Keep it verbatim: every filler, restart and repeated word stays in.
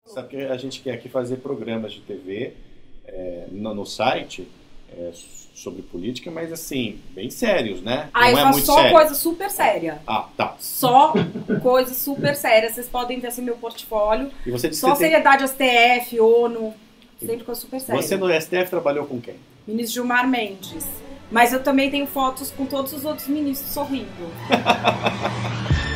Sabe que a gente quer aqui fazer programas de T V é, no, no site é, sobre política, mas assim, bem sérios, né? Ah, não eu é faço muito só sério. coisa super séria. Ah, tá. Só coisa super séria. Vocês podem ver assim meu portfólio. E você disse Só que você seriedade S T F, ONU, sempre coisa super tem... séria. Você no S T F trabalhou com quem? Ministro Gilmar Mendes. Mas eu também tenho fotos com todos os outros ministros sorrindo.